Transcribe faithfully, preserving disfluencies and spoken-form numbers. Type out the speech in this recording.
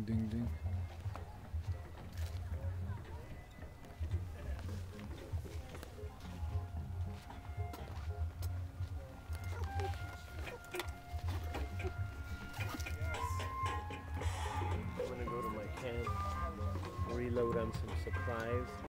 Ding, ding, ding. I'm gonna go to my camp, reload on some supplies.